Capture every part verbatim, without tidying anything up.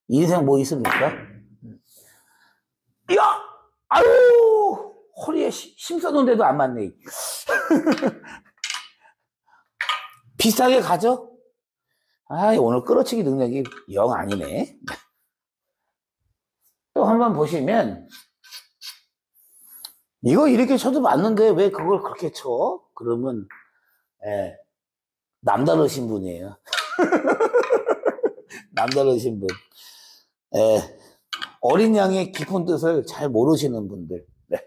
인생 뭐 있습니까? 야! 아유! 허리에 힘 써놓은데도 안 맞네. 비슷하게 가죠? 아, 오늘 끌어치기 능력이 영 아니네. 또 한번 보시면, 이거 이렇게 쳐도 맞는데 왜 그걸 그렇게 쳐? 그러면, 예, 남다르신 분이에요. 남다르신 분. 예, 어린 양의 깊은 뜻을 잘 모르시는 분들. 네.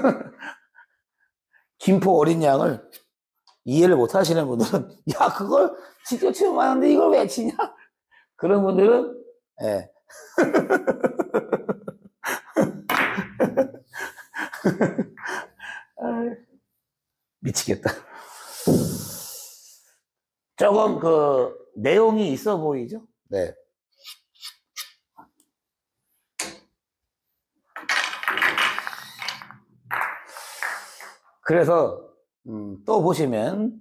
김포 어린 양을 이해를 못 하시는 분들은, 야, 그걸 직접 치면 많은데 이걸 왜 치냐? 그런 분들은, 예. 미치겠다. 조금 그, 내용이 있어 보이죠? 네. 그래서, 음, 또 보시면,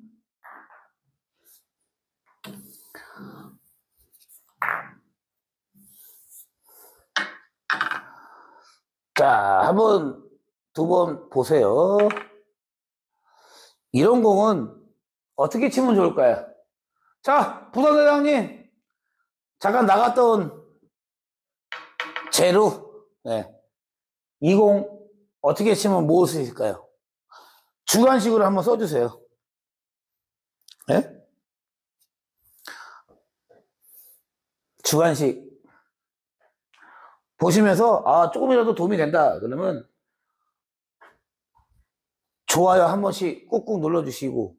자, 한번, 두 번 보세요. 이런 공은 어떻게 치면 좋을까요? 자, 부산대장님, 잠깐 나갔다 온 제루, 네. 이 공 어떻게 치면 모을 수 있을까요? 주관식으로 한번 써주세요. 네? 주관식. 보시면서, 아, 조금이라도 도움이 된다. 그러면, 좋아요 한 번씩 꾹꾹 눌러주시고,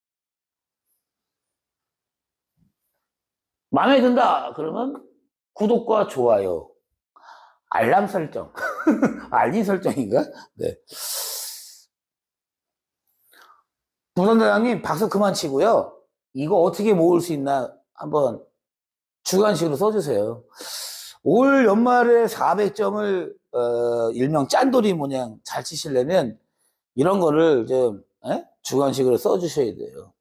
마음에 든다. 그러면, 구독과 좋아요, 알람 설정, 알림 설정인가? 네. 부산대장님, 박수 그만 치고요. 이거 어떻게 모을 수 있나 한번 주관식으로 써주세요. 올 연말에 사백 점을 어, 일명 짠돌이 모양 잘 치시려면 이런 거를 좀 에? 주관식으로 써주셔야 돼요.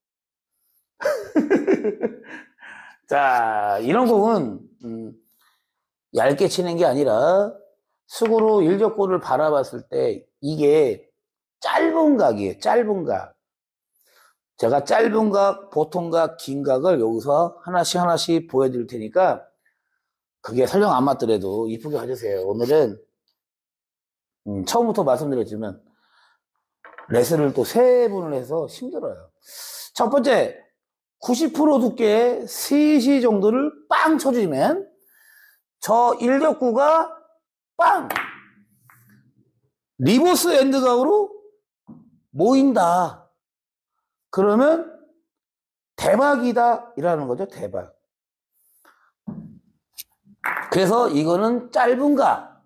자, 이런 공은 음, 얇게 치는 게 아니라 수고로 일적구를 바라봤을 때 이게 짧은 각이에요. 짧은 각. 제가 짧은 각, 보통 각, 긴 각을 여기서 하나씩 하나씩 보여드릴 테니까 그게 설령 안 맞더라도 이쁘게 봐주세요. 오늘은 음, 처음부터 말씀드렸지만 레슨을 또 세 분을 해서 힘들어요. 첫 번째, 구십 퍼센트 두께의 셋시 정도를 빵 쳐주면 저 일적구가 빵! 리버스 엔드각으로 모인다. 그러면 대박이다 이라는 거죠. 대박. 그래서 이거는 짧은 각.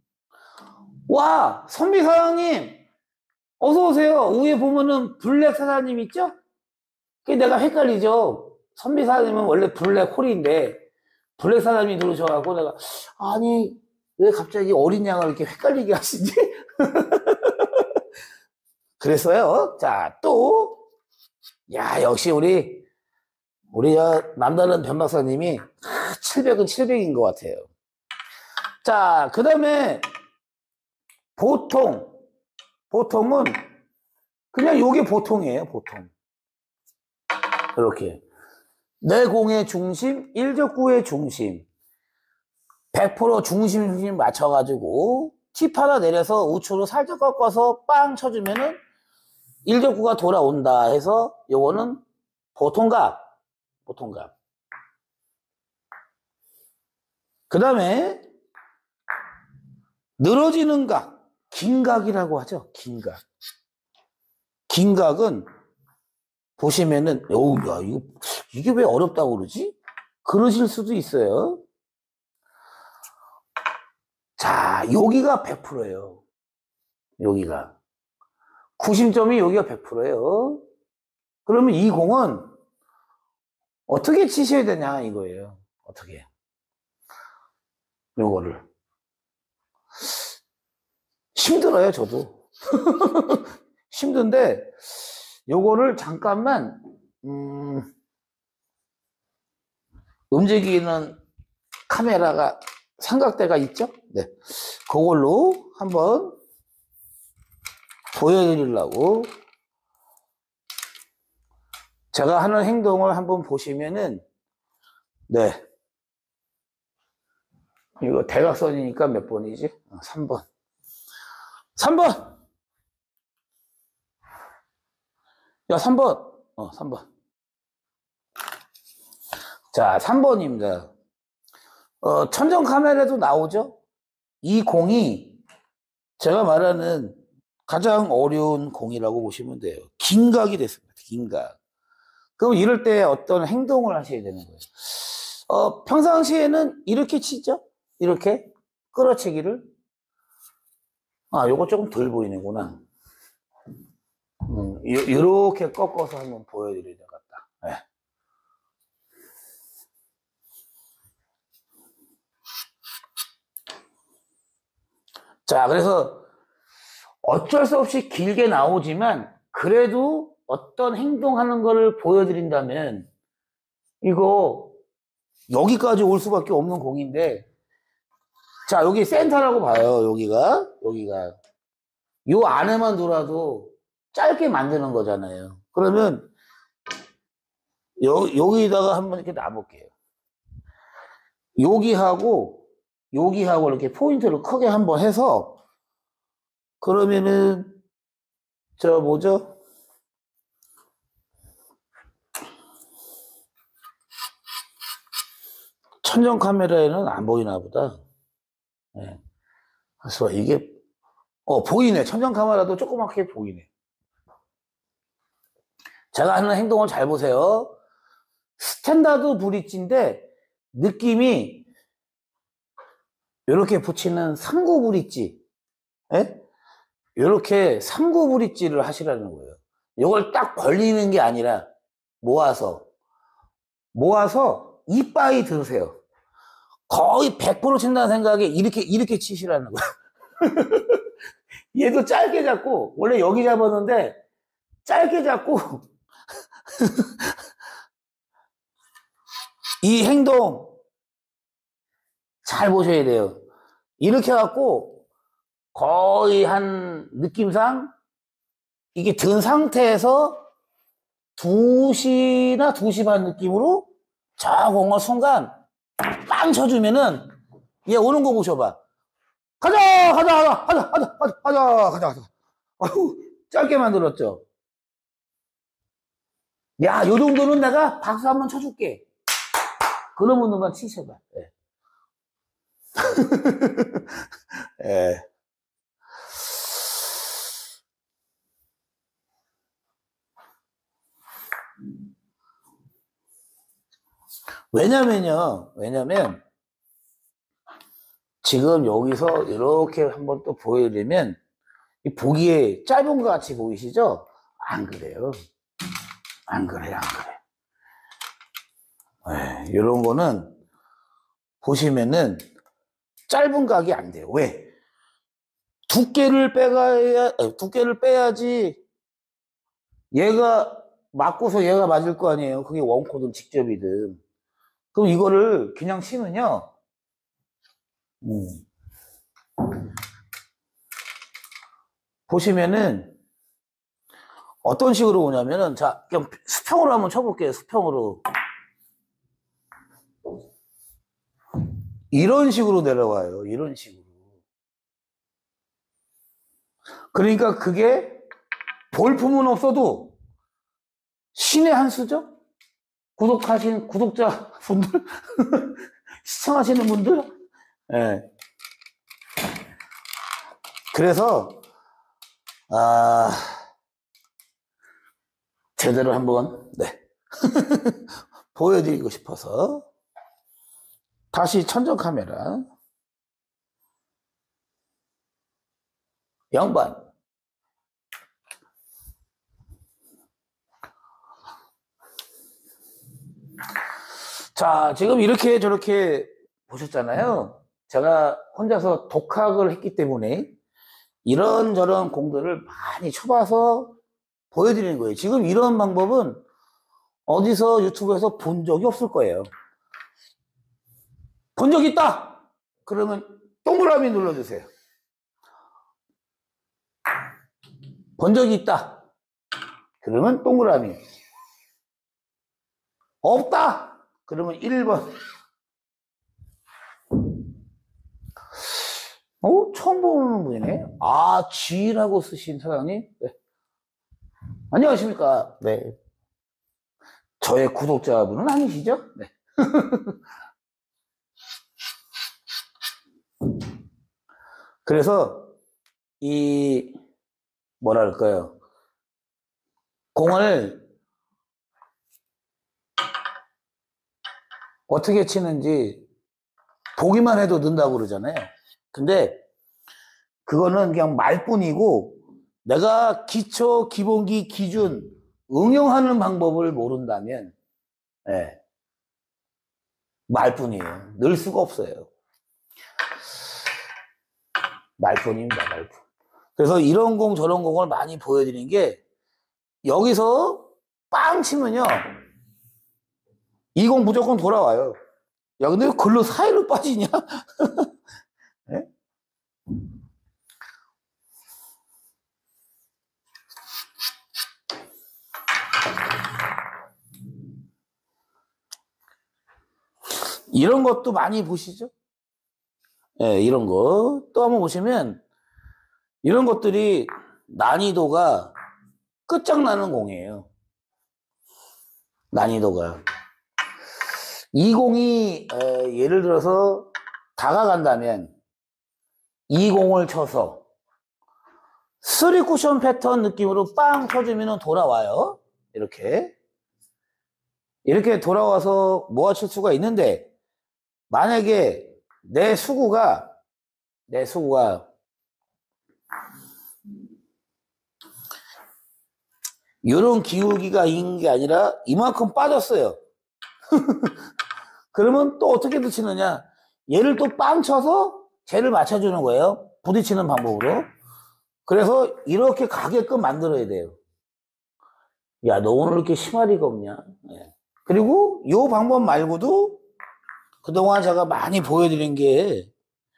와, 선비 사장님 어서 오세요. 위에 보면은 블랙 사장님 있죠? 그게 내가 헷갈리죠. 선비 사장님은 원래 블랙 홀인데 블랙 사장님이 들어오셔가지고 내가 아니 왜 갑자기 어린 양을 이렇게 헷갈리게 하시지? 그랬어요. 자, 또 야, 역시 우리 우리 남다른 변 박사님이 칠백은 칠백인 것 같아요. 자, 그 다음에 보통 보통은 그냥 요게 보통이에요. 보통 이렇게 내 공의 중심, 일적구의 중심 백 퍼센트 중심 중심 맞춰가지고 팁 하나 내려서 우측으로 살짝 꺾어서 빵 쳐주면은 일적구가 돌아온다 해서 요거는 보통각 보통각. 그 다음에 늘어지는 각, 긴각이라고 하죠. 긴각. 긴각은 보시면은 어우 야 이거 이게 왜 어렵다고 그러지? 그러실 수도 있어요. 자, 여기가 백 퍼센트예요. 여기가 구심점이 여기가 백 퍼센트예요. 그러면 이 공은 어떻게 치셔야 되냐 이거예요. 어떻게 요거를 힘들어요. 저도 힘든데 요거를 잠깐만 음, 움직이는 카메라가 삼각대가 있죠? 네. 그걸로 한번 보여드리려고 제가 하는 행동을 한번 보시면은, 네. 이거 대각선이니까 몇 번이지? 삼 번. 삼 번! 야, 삼 번! 어, 삼 번. 자, 삼 번입니다. 어, 천정 카메라도 나오죠? 이 공이 제가 말하는 가장 어려운 공이라고 보시면 돼요. 긴각이 됐습니다. 긴각. 그럼 이럴 때 어떤 행동을 하셔야 되는 거예요. 어, 평상시에는 이렇게 치죠? 이렇게 끌어치기를. 아, 요거 조금 덜 보이는구나. 음, 이렇게 꺾어서 한번 보여드려야 되겠다. 네. 자, 그래서 어쩔 수 없이 길게 나오지만 그래도 어떤 행동하는 거를 보여드린다면 이거 여기까지 올 수밖에 없는 공인데, 자, 여기 센터라고 봐요. 여기가 여기가 요 안에만 돌아도 짧게 만드는 거잖아요. 그러면 여, 여기다가 한번 이렇게 놔볼게요. 여기하고 여기하고 이렇게 포인트를 크게 한번 해서, 그러면은 저 뭐죠? 천정 카메라에는 안 보이나 보다. 네. 그래서 이게 어 보이네. 천정 카메라도 조그맣게 보이네. 제가 하는 행동을 잘 보세요. 스탠다드 브릿지인데 느낌이 이렇게 붙이는 삼구 브릿지, 예? 이렇게 삼구 브릿지를 하시라는 거예요. 이걸 딱 벌리는 게 아니라 모아서 모아서 이빠이 들으세요. 거의 백 퍼센트 친다는 생각에 이렇게 이렇게 치시라는 거예요. 얘도 짧게 잡고, 원래 여기 잡았는데 짧게 잡고 이 행동 잘 보셔야 돼요. 이렇게 해갖고 거의 한 느낌상 이게 든 상태에서 두 시나 두 시 반 느낌으로 저 공을 순간 빵 쳐주면은 얘 오는 거 보셔봐. 가자 가자 가자 가자 가자 가자 가자 가자 가자. 아유, 짧게 만들었죠. 야, 요 정도는 내가 박수 한번 쳐줄게. 그러면 누가 치셔봐. 예. 예. 왜냐면요, 왜냐면 지금 여기서 이렇게 한번 또 보여드리면 이 보기에 짧은 것 같이 보이시죠? 안 그래요. 안 그래요, 안 그래. 네, 이런 거는 보시면은 짧은 각이 안 돼요. 왜? 두께를 빼가야, 두께를 빼야지 얘가 맞고서 얘가 맞을 거 아니에요. 그게 원코든 직접이든. 그럼 이거를 그냥 치면요. 음. 보시면은 어떤 식으로 오냐면은, 자, 그냥 수평으로 한번 쳐볼게요. 수평으로. 이런 식으로 내려와요. 이런 식으로. 그러니까 그게 볼품은 없어도 신의 한 수죠? 구독하신 구독자 분들, 시청하시는 분들, 예. 네. 그래서, 아, 제대로 한번, 네. 보여드리고 싶어서. 다시 천정 카메라. 영 번. 자, 지금 이렇게 저렇게 보셨잖아요. 제가 혼자서 독학을 했기 때문에 이런저런 공들을 많이 쳐봐서 보여드리는 거예요. 지금 이런 방법은 어디서 유튜브에서 본 적이 없을 거예요. 본 적 있다! 그러면 동그라미 눌러주세요. 본 적이 있다. 그러면 동그라미. 없다. 그러면 일 번. 어? 처음 보는 분이네. 아, G라고 쓰신 사장님? 네. 안녕하십니까. 네. 저의 구독자분은 아니시죠? 네. 그래서, 이, 뭐랄까요. 공을 어떻게 치는지 보기만 해도 는다고 그러잖아요. 근데 그거는 그냥 말뿐이고 내가 기초, 기본기, 기준 응용하는 방법을 모른다면 네, 말뿐이에요. 늘 수가 없어요. 말뿐입니다. 말뿐. 그래서 이런 공 저런 공을 많이 보여드리는 게 여기서 빵 치면요 이 공 무조건 돌아와요. 야 근데 왜 글로 사이로 빠지냐? 네? 이런 것도 많이 보시죠? 네, 이런 거. 또 한번 보시면, 이런 것들이 난이도가 끝장나는 공이에요. 난이도가. 이 공이, 에, 예를 들어서 다가간다면, 이 공을 쳐서, 쓰리 쿠션 패턴 느낌으로 빵 쳐주면 돌아와요. 이렇게. 이렇게 돌아와서 모아칠 수가 있는데, 만약에 내 수구가, 내 수구가, 이런 기울기가 있는 게 아니라 이만큼 빠졌어요. 그러면 또 어떻게 치느냐? 얘를 또 빵 쳐서 쟤를 맞춰주는 거예요. 부딪히는 방법으로. 그래서 이렇게 가게끔 만들어야 돼요. 야, 너 오늘 이렇게 심하리가 없냐? 네. 그리고 이 방법 말고도 그동안 제가 많이 보여드린 게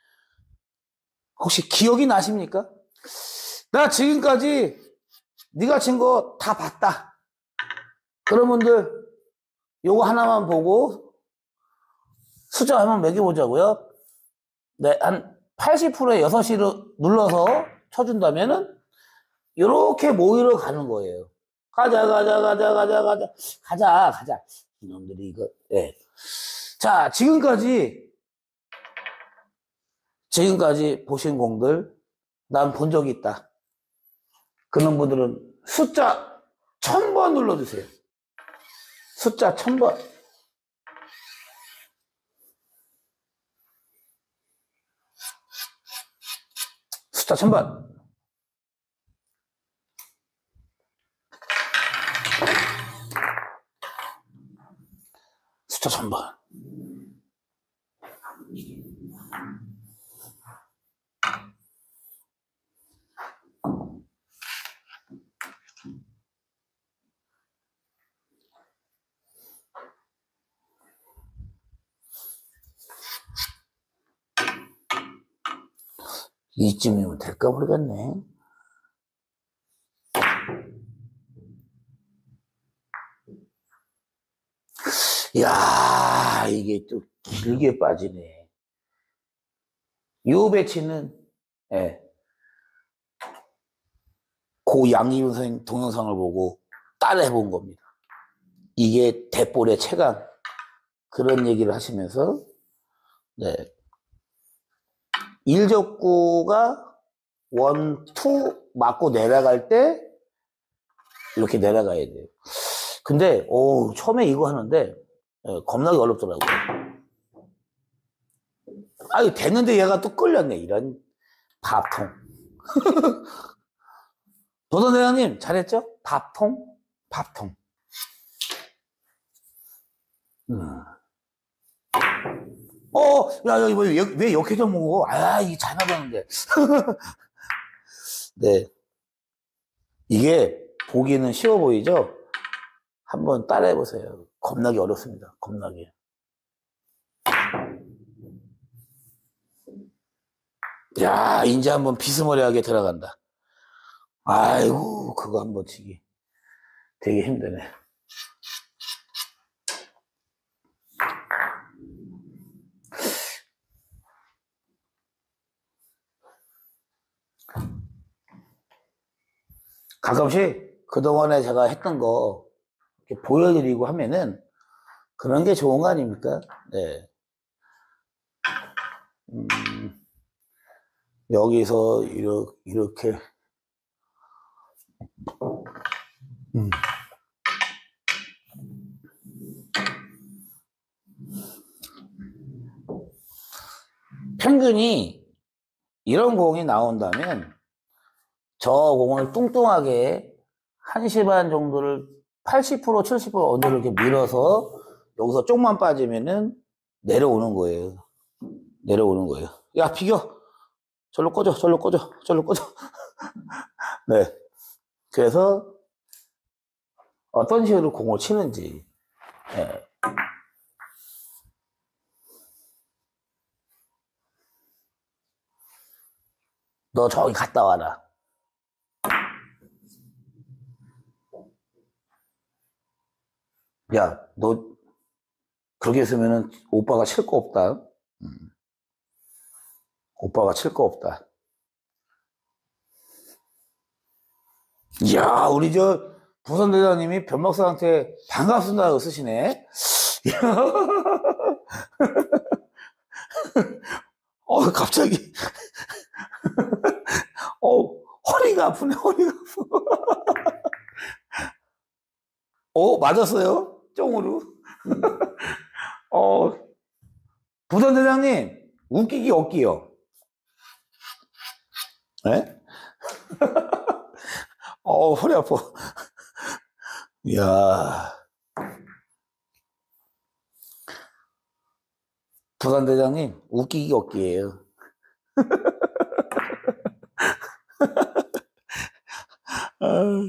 혹시 기억이 나십니까? 나 지금까지 네가 친 거 다 봤다. 그런 분들 요거 하나만 보고 숫자 한번 매겨보자고요. 네, 한 팔십 퍼센트에 여섯 시로 눌러서 쳐준다면은 이렇게 모이러 가는 거예요. 가자, 가자, 가자, 가자, 가자, 가자, 가자. 이놈들이 이거, 예. 네. 자, 지금까지, 지금까지 보신 공들, 난 본 적이 있다. 그런 분들은 숫자 천 번 눌러주세요. 숫자 천 번. 숫자 천 번. 숫자 천 번. 이쯤이면 될까 모르겠네. 이야, 이게 또 길게 빠지네. 요 배치는, 예. 고 양희윤 선생님 동영상을 보고 따라 해본 겁니다. 이게 대볼의 최강. 그런 얘기를 하시면서, 네. 일적구가 원, 투 맞고 내려갈 때 이렇게 내려가야 돼요. 근데 오, 처음에 이거 하는데 예, 겁나게 어렵더라고요. 아유 됐는데 얘가 또 끌렸네. 이런 밥통. 도전 대장님 잘했죠? 밥통? 밥통. 음. 어, 야, 야, 왜, 왜 역회전 먹어? 아, 이게 잘 나가는데. 네. 이게 보기는 쉬워 보이죠? 한번 따라해 보세요. 겁나게 어렵습니다. 겁나게. 야, 이제 한번 비스무리하게 들어간다. 아이고, 그거 한번 치기 되게 힘드네. 가끔씩 그동안에 제가 했던 거 이렇게 보여드리고 하면은 그런 게 좋은 거 아닙니까? 네. 음, 여기서 이렇게, 이렇게. 음. 평균이 이런 공이 나온다면 저 공을 뚱뚱하게 한 시 반 정도를 팔십 퍼센트 칠십 퍼센트 언더를 이렇게 밀어서 여기서 쪽만 빠지면은 내려오는 거예요. 내려오는 거예요. 야, 비겨! 절로 꺼져, 절로 꺼져, 절로 꺼져. 네. 그래서 어떤 식으로 공을 치는지. 네. 너 저기 갔다 와라. 야, 너 그렇게 했으면은 오빠가 칠 거 없다. 음. 오빠가 칠 거 없다. 이야, 우리 저 부선 대장님이 변박사한테 반갑습니다라고 쓰시네. 어, 갑자기. 어, 허리가 아프네, 허리가 아파. 어, 맞았어요? 쫑으로. 어, 부선 대장님, 웃기기 없기요. 네? 어, 허리 아파. 이야. 부산 대장님, 웃기기 없기예요. 아,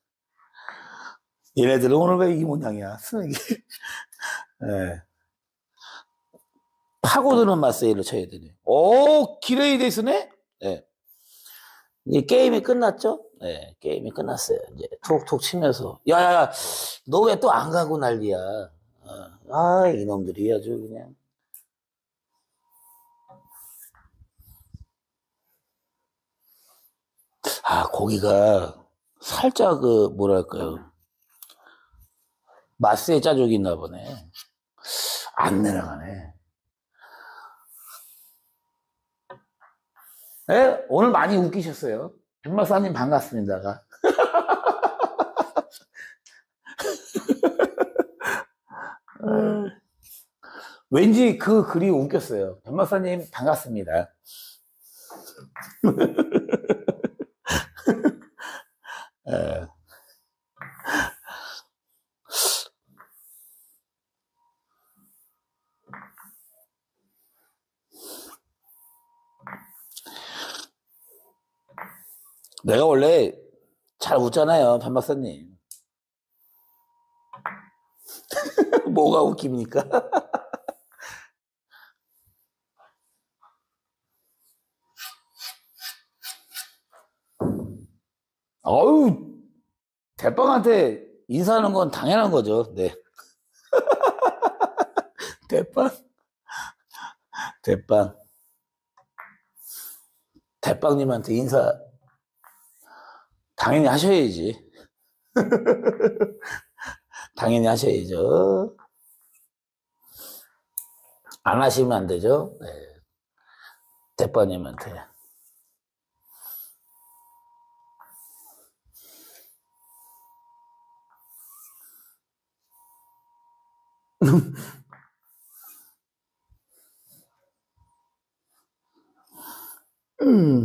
얘네들은 오늘 왜 이 모양이야, 쓰는 게. 네. 파고드는 마세이를 쳐야 되네. 오, 기레이 데스네? 네. 이제 게임이 끝났죠? 네, 게임이 끝났어요. 이제 톡톡 치면서. 야야야, 너 왜 또 안 가고 난리야? 어, 아, 이놈들이 아주 그냥. 아, 고기가 살짝 그, 뭐랄까요. 맛세 짜족이 있나 보네. 안 내려가네. 네? 오늘 많이 웃기셨어요. 변마사님 반갑습니다가. 어, 왠지 그 글이 웃겼어요. 변마사님 반갑습니다. 에. 내가 원래 잘 웃잖아요, 변박사님. 뭐가 웃깁니까? 어우, 대빵한테 인사하는 건 당연한 거죠. 네. 대빵? 대빵. 대빵님한테 인사 당연히 하셔야지. 당연히 하셔야죠. 안 하시면 안 되죠. 네. 대빵님한테. 음.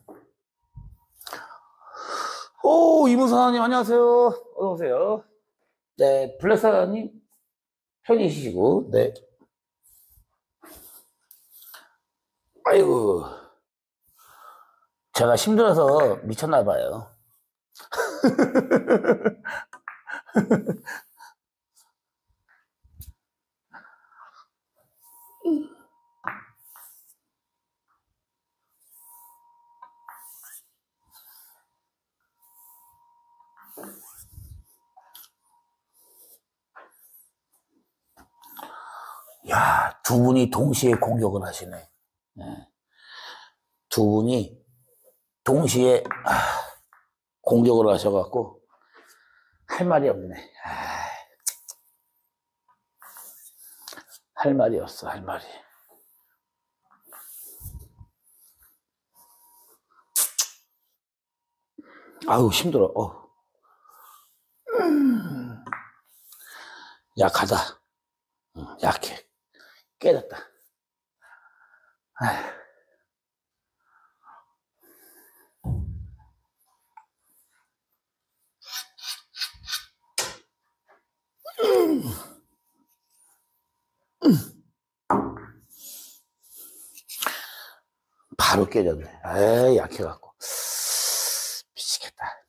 오, 이문사님, 안녕하세요. 어서오세요. 네, 블랙사님, 편히쉬시고, 네. 아이고, 제가 힘들어서 미쳤나봐요. 야, 두 분이 동시에 공격을 하시네. 네. 두 분이 동시에 아, 공격을 하셔갖고 할 말이 없네. 아, 할 말이 없어, 할 말이. 아유, 힘들어. 어. 음. 약하다. 응, 약해. 깨졌다. 아휴. 음. 음. 바로 깨졌네. 에이, 약해갖고. 미치겠다.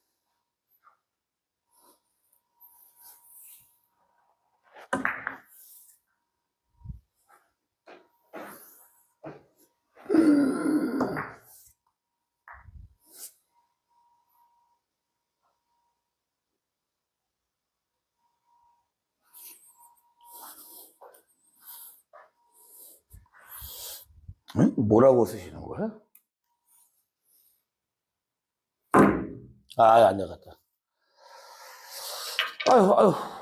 응? 뭐라고 쓰시는 거야? 아, 안 나갔다. 아유, 아유.